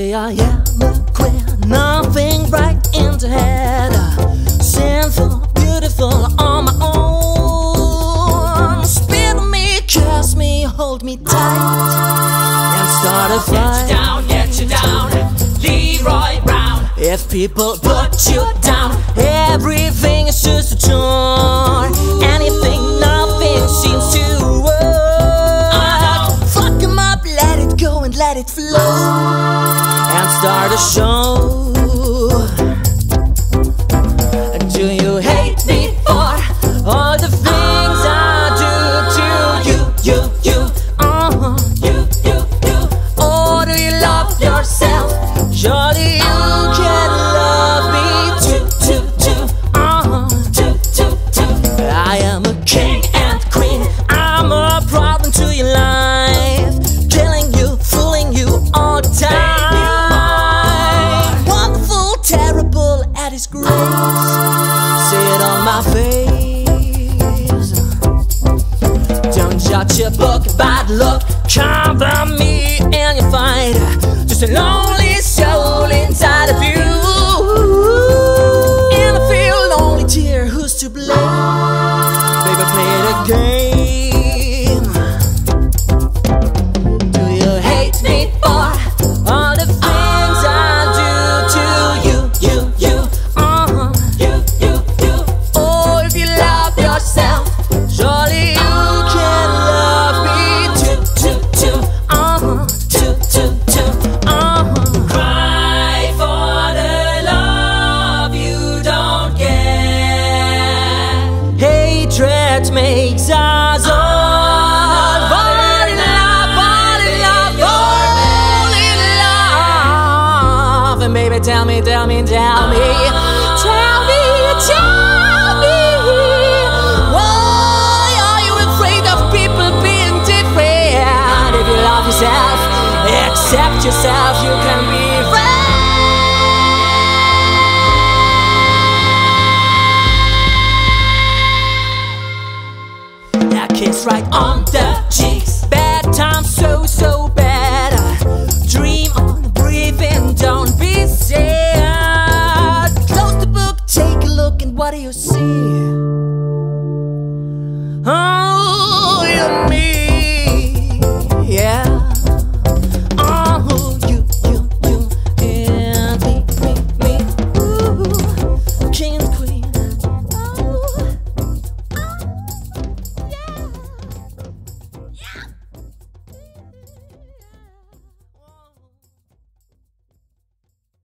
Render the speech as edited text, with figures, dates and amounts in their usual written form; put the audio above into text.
say I am a queen, nothing right in the head. Sinful, beautiful on my own. Spit on me, kiss me, hold me tight, and start a fight. Get you down, Leroy Brown. If people put you down, everything is just a chore. Anything, nothing seems to work. Fuck 'em up, let it go and let it flow, and start a show. Do you hate me for all the things I do to you? Or do you love yourself? Surely you can love me too. I am a king and queen. I'm a problem to your life, killing you, fooling you all the time. Wonderful, terrible at his grace. See it on my face. Don't judge a book by the look. Cover me in your fight. Just a lonely soul inside of you. And I feel lonely tear, who's to blame? Baby, play the game. Do you hate me for all the things I do to you? Or if you love yourself, surely you can love me too. Cry for the love you don't get. Hatred makes us all fall in love. And baby, tell me, why are you afraid of people being different? If you love yourself, accept yourself, you can be free. That kiss right on the cheeks. Bad times, so bad. Dream on, breathing, don't be sad. Close the book, take a look, and what do you see? Oh,